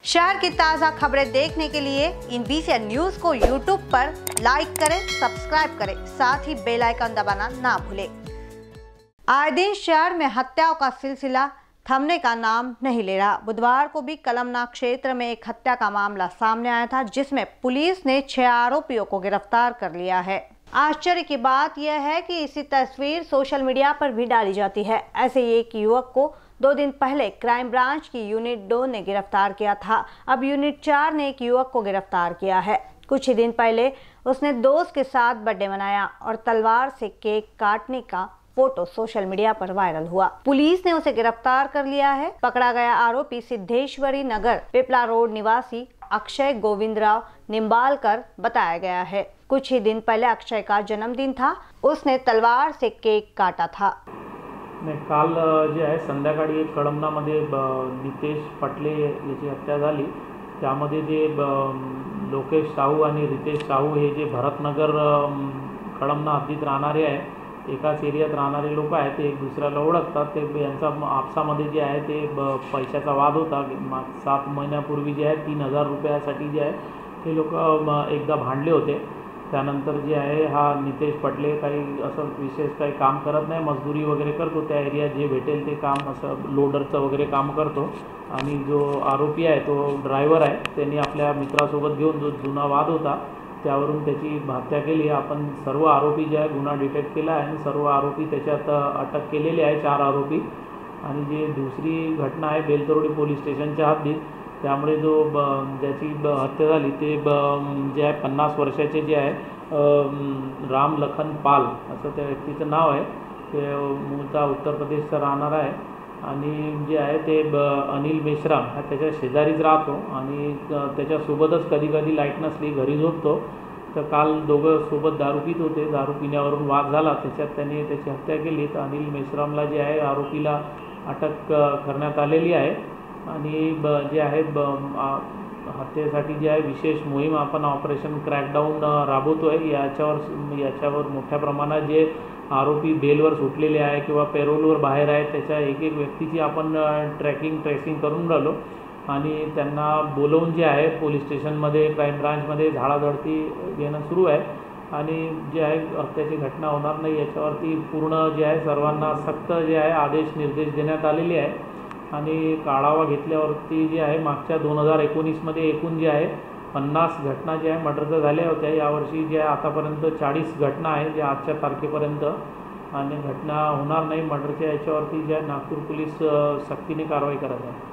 शहर की ताज़ा खबरें देखने के लिए इन VCN न्यूज़ को YouTube पर लाइक करें, सब्सक्राइब करें, साथ ही बेल आइकन दबाना ना भूलें। आए दिन शहर में हत्याओं का सिलसिला थमने का नाम नहीं ले रहा। बुधवार को भी कलमना क्षेत्र में एक हत्या का मामला सामने आया था, जिसमें पुलिस ने 6 आरोपियों को गिरफ्तार कर लिया है। आश्चर्य की बात यह है कि इसी तस्वीर सोशल मीडिया पर भी डाली जाती है। ऐसे ही एक युवक को 2 दिन पहले क्राइम ब्रांच की यूनिट 2 ने गिरफ्तार किया था। अब यूनिट 4 ने एक युवक को गिरफ्तार किया है। कुछ ही दिन पहले उसने दोस्त के साथ बर्थडे मनाया और तलवार से केक काटने का फोटो सोशल मीडिया पर वायरल हुआ। पुलिस ने उसे गिरफ्तार कर लिया है। पकड़ा गया आरोपी सिद्धेश्वरी नगर पिपला रोड निवासी अक्षय गोविंदराव निम्बालकर बताया गया है। कुछ ही दिन पहले अक्षय का जन्मदिन था। उसने तलवार से केक काटा था। काल जे आहे संध्याकाळी एक कळमनामध्ये नितेश पटले याची हत्या झाली। त्यामध्ये जे लोकेश साहू आणि रितेश साहू हे जे भरतनगर कळमना हद्दीत राहणारे आहे, एकाच एरियात राहणारे लोक आहेत, ते एक दुसऱ्याला ओळखतात। ते यांचा आपसामध्ये जे आहे ते पैशाचा वाद होता। 7 महिन्यापूर्वी जे आहे 3000 रुपयासाठी जे आहे ते लोक एकदा भांडले होते। त्यानंतर जे आहे हा नितेश पटले काही असं विशेष काही काम करत नाही, मजदूरी वगैरे करतो। त्या एरियात जे भेटेल ते काम असं लोडरचं वगैरे काम करतो। आणि जो आरोपी आहे तो ड्रायव्हर आहे, त्यांनी आपल्या मित्रासोबत घेऊन जो जुना वाद होता त्यावरून त्याची हत्या केली। आपण सर्व आरोपी जे आहे गुन्हा डिटेक्ट केला आहे आणि सर्व आरोपी त्याच्यात अटक केलेले आहे, 4 आरोपी। आणि जी दुसरी घटना आहे बेलतरोडी पोलीस स्टेशनच्या हद्दीत, त्यामुळे जो ज्याची हत्या झाली ते जे आहे 50 वर्षाचे जे आहे राम लखन पाल असं त्या व्यक्तीचं नाव आहे। ते मूळचा उत्तर प्रदेशचा राहणार आहे आणि जे आहे ते अनिल मेश्राम हा त्याच्या शेजारीच राहतो आणि त्याच्यासोबतच कधी कधी लाईट नसली घरी झोपतो। तर काल दोघं सोबत दारू पित होते। दारू पिण्यावरून वाद झाला, त्याच्यात त्याने त्याची हत्या केली। तर अनिल मेश्रामला जे आहे आरोपीला अटक करण्यात आलेली आहे आणि जे आहे हत्येसाठी जे आहे विशेष मोहीम आपण ऑपरेशन क्रॅकडाऊन राबवतो आहे। याच्यावर मोठ्या प्रमाणात जे आरोपी बेलवर सुटलेले आहे किंवा पेरोलवर बाहेर आहे त्याच्या एक व्यक्तीची आपण ट्रेसिंग करून राहिलो आणि त्यांना बोलवून जे आहे पोलीस स्टेशनमध्ये क्राईम ब्रांचमध्ये झाडाझडती घेणं सुरू आहे। आणि जे आहे हत्याची घटना होणार नाही याच्यावरती पूर्ण जे आहे सर्वांना सक्त जे आहे आदेश निर्देश देण्यात आलेले आहे। आणि काढावा घेतल्यावरती जे आहे मागच्या 2019मध्ये एकूण जे आहे 50 घटना जे आहे मर्डरच्या झाल्या होत्या। यावर्षी जे आहे आतापर्यंत 40 घटना आहे जे आजच्या तारखेपर्यंत, आणि घटना होणार नाही मर्डरच्या याच्यावरती जे आहे नागपूर पोलीस सक्तीने कारवाई करत आहे।